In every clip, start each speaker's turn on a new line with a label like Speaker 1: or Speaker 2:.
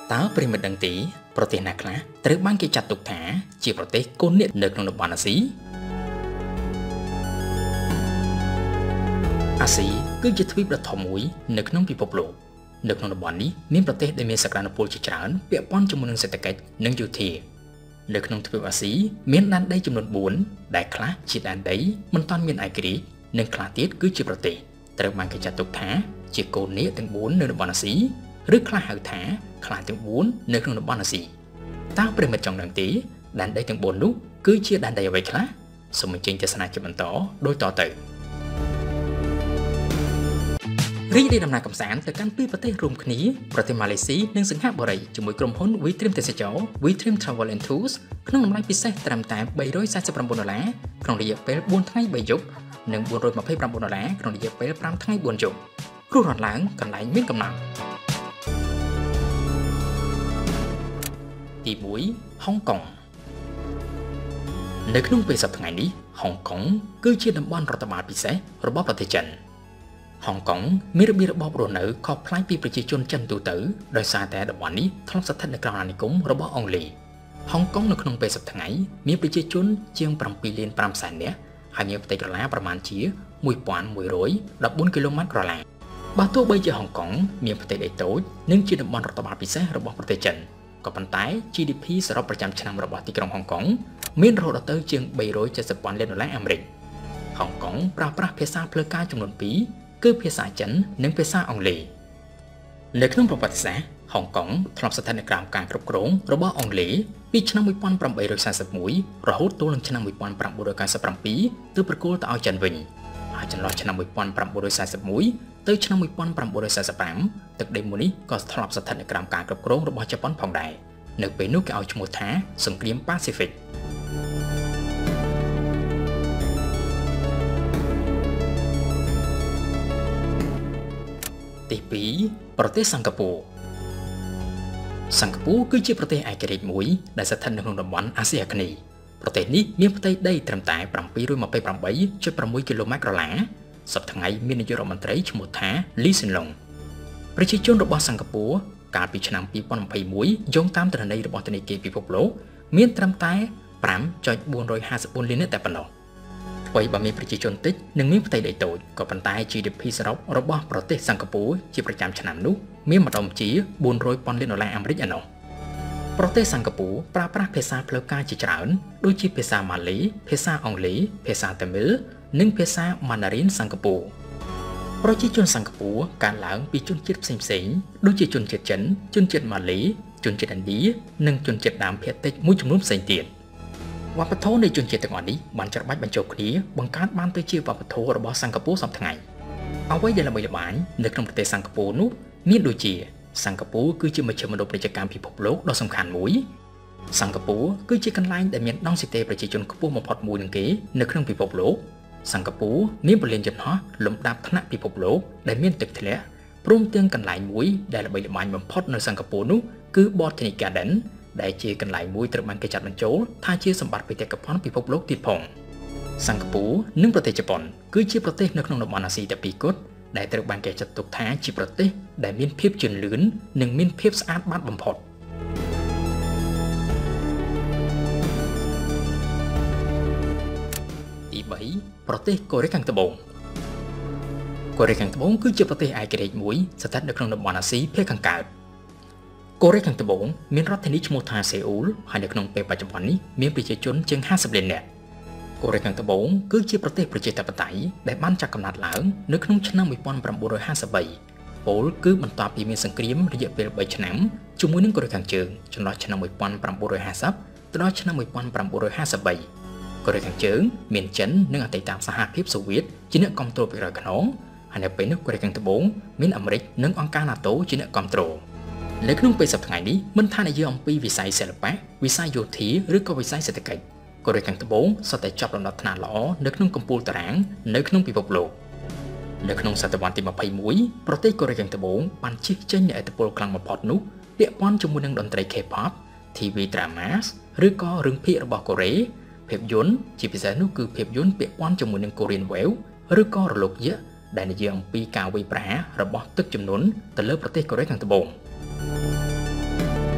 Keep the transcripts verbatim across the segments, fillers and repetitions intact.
Speaker 1: តើប្រិមិត្តដឹងទេប្រទេសណាខ្លះត្រូវបានគេចាត់ទុកថាជាប្រទេសកូនអ្នកនៅក្នុងតំបន់អាស៊ីអាស៊ីគឺជាទ្វីបដ៏ធំមួយនៅក្នុងពិភពលោកនៅក្នុងតំបន់នេះមានប្រទេសដែលមានសក្តានុពលជាច្រើនពាក់ព័ន្ធជាមួយនឹងសេដ្ឋកិច្ចនិងយោធានៅក្នុងទ្វីបអាស៊ីមានដែនដីចំនួនបួនដែលខ្លះជាដែនដីមិនទាន់មានឯករាជ្យនិងខ្លះទៀតគឺជាប្រទេសត្រូវបានគេចាត់ទុកថាជាកូននាគទាំងបួននៅតំបន់អាស៊ីឬខ្លះហៅថាខ្លះទាំងបួននៅក្នុងតំបន់អាស៊ីតើប្រិមិត្តចង់ដឹងទេដែនដីទាំងបួននោះគឺជាដែនដីអ្វីខ្លះសូមអញ្ជើញទស្សនាជាបន្តដូចតទៅរីករាយដំណើរកម្សាន្តទៅកាន់ពីរប្រទេសរួមគ្នាប្រទេសម៉ាឡេស៊ីនិងសិង្ហបុរីជាមួយក្រុមហ៊ុន WeTrim ទេសចរ WeTrim Travel and Tours ក្នុងតម្លៃពិសេសត្រឹមតែបីរយសែនសិបប្រាំបួនដុល្លារក្នុងរយៈពេលបួនថ្ងៃបីយប់និងបួនរយម្ភៃប្រាំបួនដុល្លារក្នុងរយៈពេលប្រាំថ្ងៃបួនយប់គ្រោះរត់ឡើងកន្លែងមានកំណត់ទីមួយហុងកុងនៅក្នុងពេលសប្តាហ៍ថ្ងៃនេះហុងកុងគឺជាតំបន់រដ្ឋបាលពិសេសរបស់ប្រទេសចិនហុងកុងមានរបៀបរបបរស់នៅខុសប្លែកពីប្រជាជនចិនទូទៅដោយសារតែតំបន់នេះធ្លាប់ស្ថិតនៅក្រោមអាណានិគមរបស់អង់គ្លេសហុងកុងនៅក្នុងពេលសប្តាហ៍ថ្ងៃមានប្រជាជនជាងប្រាំពីរលានប្រាំសែននាក់ហើយមានផ្ទៃក្រឡាប្រមាណជាមួយពាន់មួយរយដប់បួនគីឡូម៉ែត្រក្រឡាបើទោះបីជាហុងកុងមានផ្ទៃដីតូចនិងជាតំបន់រដ្ឋបាលពិសេសរបស់ប្រទេសចិនក៏ប៉ុន្តែ ជី ឌី ភី សរុបប្រចាំឆ្នាំរបស់ទីក្រុងហុងកុងមានរហូតដល់ទៅជាងបីរយចេះសិបពាន់លានដុល្លារអាមេរិកហុងកុងប្រើប្រាស់ភាសាផ្លូវការចំនួនពីរគឺភាសាចិននិងភាសាអង់គ្លេសនៅក្នុងប្រវត្តិសាស្ត្រហុងកុងធ្លាប់ស្ថិតនៅក្រោមការគ្រប់គ្រងរបស់អង់គ្លេសពីឆ្នាំមួយពាន់ប្រាំបីរយសែនសិបមួយរហូតទល់នឹងឆ្នាំមួយពាន់ប្រាំបួនរយកៅសិបប្រាំពីរទើបប្រគល់ទៅឲ្យចិនវិញហើយចន្លោះឆ្នាំមួយពាន់ប្រាំបួនរយសែនសិបមួយទៅឆ្នាំមួយពាន់ប្រាំបួនរយសែនសិបប្រាំទឹកដីមួយនេះក៏ធ្លាប់ស្ថិតនៅក្រោមការគ្រប់គ្រងរបស់ជប៉ុនផងដែរនៅពេលនោះគេឲ្យឈ្មោះថាសង្គ្រាមប៉ាស៊ីហ្វិកទីពីរប្រទេសសិង្ហបុរីសិង្ហបុរីគឺជាប្រទេសឯករាជ្យមួយដែលស្ថិតនៅក្នុងតំបន់អាស៊ីអាគ្នេយ៍ប្រទេសនេះមានផ្ទៃដីត្រឹមតែប្រាំពីររយម្ភៃប្រាំបីចុចប្រាំមួយគីឡូម៉ែត្រក្រឡាសប្តាហ៍ថ្ងៃមាននាយករដ្ឋមន្ត្រីឈ្មោះថាលីស៊ិនឡុងប្រជាជនរបស់សិង្ហបុរីកាលពីឆ្នាំពីរពាន់ម្ភៃមួយយោងតាមទិន្នន័យរបស់ធនាគារពិភពលោកមានត្រឹមតែប្រាំចុចបួនរយហាសិបបួនលាននាក់តែប៉ុណ្ណោះអ្វីបើមានប្រជាជនតិចនិងមានផ្ទៃដីតូចក៏ប៉ុន្តែ ជី ឌី ភី សរុបរបស់ប្រទេសសិង្ហបុរីជាប្រចាំឆ្នាំនោះមានម្ដុំជាបួនរយពាន់លានដុល្លារអាមេរិកឯណោះប្រទេសសិង្ហបុរីប្រើប្រាស់ភាសាផ្លូវការជាច្រើនដូចជាភាសាម៉ាឡេភាសាអង់គ្លេសភាសាតាមីលនិងភាសាម៉ាណារីនសិង្ហបុរីប្រជាជនសិង្ហបុរីកើតឡើងពីជនជាតិផ្សេងៗដូចជាជនជាតិចិនជនជាតិម៉ាឡេជនជាតិឥណ្ឌានិងជនជាតិដើមភាគតិចមួយចំនួនផ្សេងទៀតវប្បធម៌នៃជនជាតិទាំងអស់នេះបានច្របាច់បញ្ចូលគ្នាបង្កើតបានទៅជាវប្បធម៌របស់សិង្ហបុរីសព្វថ្ងៃអ្វីដែលល្បីល្បាញនៅក្នុងប្រទេសសិង្ហបុរីនោះមានដូចជាសិង្ហបុរីគឺជាមជ្ឈមណ្ឌលពាណិជ្ជកម្មពិភពលោកដ៏សំខាន់មួយសិង្ហបុរីគឺជាកន្លែងដែលមានដង់ស៊ីតេប្រជាជនខ្ពស់បំផុតមួយនឹងគេនៅក្នុងពិភពលោកសិង្ហបុរីមានពលានយន្តហោះលំដាប់ថ្នាក់ពិភពលោកដែលមានទឹកធ្លាក់ព្រមទាំងកន្លែងមួយដែលល្បីល្បាញបំផុតនៅសិង្ហបុរីនោះគឺ Botanic Garden ដែលជាកន្លែងមួយត្រូវបានគេចាត់បញ្ចូលថាជាសម្បត្តិបេតិកភណ្ឌពិភពលោកទៀតផងសិង្ហបុរីនិងប្រទេសជប៉ុនគឺជាប្រទេសនៅក្នុងតំបន់អាស៊ីតែពីរគត់ដែលត្រូវបានគេចាត់ទុកថាជាប្រទេសដែលមានភាពជឿនលឿននិងមានភាពស្អាតបាតបំផុតទីបីប្រទេសកូរ៉េខាងត្បូងកូរ៉េខាងត្បូងគឺជាប្រទេសឯករាជ្យមួយស្ថិតនៅក្នុងតំបន់អាស៊ីភាគខាងកើតកូរ៉េខាងត្បូងមានរដ្ឋធានីឈ្មោះថាសេអ៊ូលហើយនៅក្នុងពេលបច្ចុប្បន្ននេះមានប្រជាជនជាងហាសិបលាននាក់កូរ៉េខាងត្បូងគឺជាប្រទេសប្រជាធិបតេយ្យដែលបានចាក់កំណើតឡើងនៅក្នុងឆ្នាំមួយពាន់ប្រាំបួនរយហាសិបបីពលគឺបន្ទាប់ពីមានសង្គ្រាមរយៈពេលបីឆ្នាំជាមួយនឹងកូរ៉េខាងជើងចន្លោះឆ្នាំមួយពាន់ប្រាំបួនរយហាសិបទៅដល់ឆ្នាំមួយពាន់ប្រាំបួនរយហាសិបបីកូរ៉េខាងជើងមានចិននិងអតីតសហភាពសូវៀតជាអ្នកគ្រប់គ្រងពីក្រោយខ្នងហើយនៅពេលនោះកូរ៉េខាងត្បូងមានអាមេរិកនិងអង្គការ NATO ជាអ្នកគ្រប់គ្រងនៅក្នុងពេលសប្តាហ៍ថ្ងៃនេះមិនថានិយាយអំពីវិស័យសិល្បៈវិស័យយោធាឬក៏វិស័យសេដ្ឋកិច្ចកូរ៉េខាងត្បូងសុទ្ធតែជាប់លំដាប់ថ្នាក់ល្អនៅក្នុងកំពូលតារាងនៅក្នុងពិភពលោកនៅក្នុងសតវត្សទីម្ភៃមួយប្រទេសកូរ៉េខាងត្បូងបានជិះចេញនូវឥទ្ធិពលខ្លាំងបំផុតនោះពាក់ព័ន្ធជាមួយនឹងតន្ត្រី K-pop ធី វី dramas ឬក៏រឿងភាគរបស់កូរ៉េភាពយន្តជាពិសេសនោះគឺភាពយន្តពាក់ព័ន្ធជាមួយនឹង Korean Wave ឬក៏រលកយក្សដែលនិយាយអំពីការវាយប្រហាររបស់ទឹកជំនន់ទៅលើប្រទេសកូរ៉េខាងត្បូង ត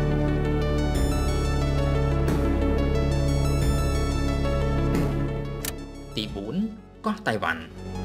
Speaker 1: តៃវ៉ាន់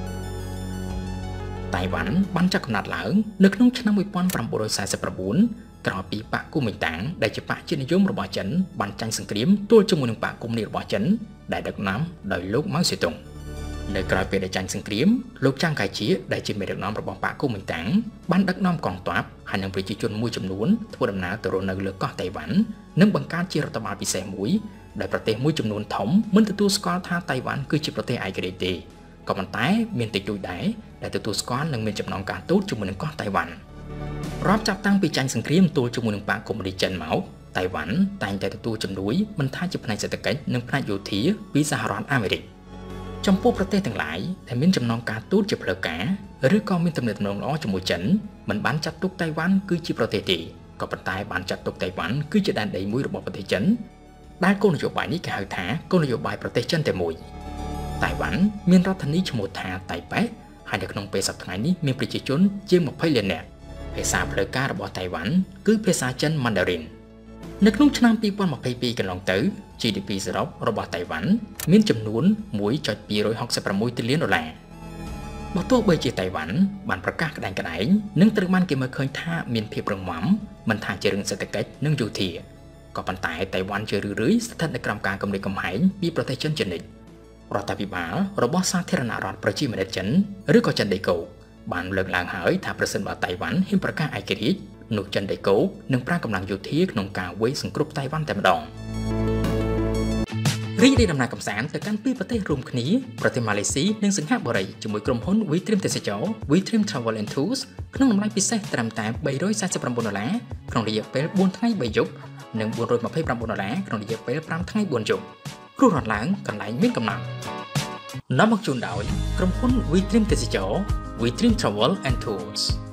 Speaker 1: តៃវ៉ាន់បានចាប់កំណត់ឡើងនៅក្នុងឆ្នាំmột nghìn chín trăm bốn mươi chínក្រោយពីបកគូមីតាំងដែលជាបកជាតិនិយមរបស់ចិនបានចាញ់សង្គ្រាមទល់ជាមួយនឹងបកកុម្មុយនីសរបស់ចិនដែលដឹកនាំដោយលោកម៉ៅសេតុងនៅក្រៅពេលដែលចាញ់សង្គ្រាមលោកចាងកៃជាដែលជាមេដឹកនាំរបស់បកគូមីតាំងបានដឹកនាំកងទ័ពហើយនឹងប្រជាជនមួយចំនួនធ្វើដំណើរទៅរស់នៅលើកោះតៃវ៉ាន់និងបង្កើតជារដ្ឋបាលពិសេសមួយដែលប្រទេសមួយចំនួនធំមិនទទួលស្គាល់ថាតៃវ៉ាន់គឺជាប្រទេសឯករាជ្យទេក៏ប៉ុន្តែមានតិចតួចដែរដែលទទួលស្គាល់និងមានចំណងការទូតជាមួយនឹងកោះតៃវ៉ាន់រាប់ចាប់តាំងពីចាញ់សង្គ្រាមទល់ជាមួយនឹងបកកុម្មុយនីសចិនមកតៃវ៉ាន់តែងតែទទួលជំនួយមិនថាជាផ្នែកសេដ្ឋកិច្ចនិងផ្នែកយោធាពីសហរដ្ឋអាមេរិកចំពោះប្រទេសទាំងឡាយដែលមានចំណងការទូតជាផ្លូវការឬក៏មានទំនាក់ទំនងល្អជាមួយចិនមិនបានចាត់ទុកតៃវ៉ាន់គឺជាប្រទេសទេក៏ប៉ុន្តែបានចាត់ទុកតៃវ៉ាន់គឺជាដែនដីមួយរបស់ប្រទេសចិនដែលគោលនយោបាយនេះគេហៅថាគោលនយោបាយប្រទេសចិនតែមួយតៃវ៉ាន់មានរដ្ឋធានីឈ្មោះថាតៃប៉េហើយនៅក្នុងពេលសប្តាហ៍នេះមានប្រជាជនជាងម្ភៃលាននាក់ភាសាផ្លូវការរបស់តៃវ៉ាន់គឺភាសាចិន Mandarin នៅក្នុងឆ្នាំពីរពាន់ម្ភៃពីរកន្លងទៅ G D P សរុបរបស់តៃវ៉ាន់មានចំនួនមួយចុចពីររយហកសិបប្រាំមួយទ្រីលានដុល្លារបើទោះបីជាតៃវ៉ាន់បានប្រកាសក្តែងក្តែងនិងត្រូវបានគេមើលឃើញថាមានភាពរឹងមាំមិនថាជារឿងសេដ្ឋកិច្ចនិងយោធាក៏ប៉ុន្តែតៃវ៉ាន់ជារឿយៗស្ថិតនៅក្រោមការគំរាមកំហែងពីប្រទេសចិនជានិច្ចរដ្ឋាភិបាលរបស់សាធារណរដ្ឋប្រជាមានិតចិនឬក៏ចិនដីគោកបានលើកឡើងហើយថាប្រសិនបើតៃវ៉ាន់ហ៊ានប្រកាសឯករាជ្យនោះចិនដីគោកនឹងប្រើកម្លាំងយោធាក្នុងការវាយសង្គ្រោះតៃវ៉ាន់តែម្ដងរីករាយដំណើរកម្សាន្តទៅកាន់ពីរប្រទេសរួមគ្នាប្រទេសម៉ាឡេស៊ីនិងសិង្ហបុរីជាមួយក្រុមហ៊ុន WeDream ទេសចរ WeDream Travel and Tours ក្នុងតម្លៃពិសេសត្រឹមតែបីរយសែនសិបប្រាំបួនដុល្លារក្នុងរយៈពេលបួនថ្ងៃបីយប់និងបួនរយម្ភៃប្រាំបួនដុល្លារក្នុងរយៈពេលប្រាំថ្ងៃបួនយប់គ្រោះរត់ឡើងកន្លែងមានកំណត់នាំមកជូនដោយក្រុមហ៊ុន WeDream ទេសចរ WeDream Travel and Tours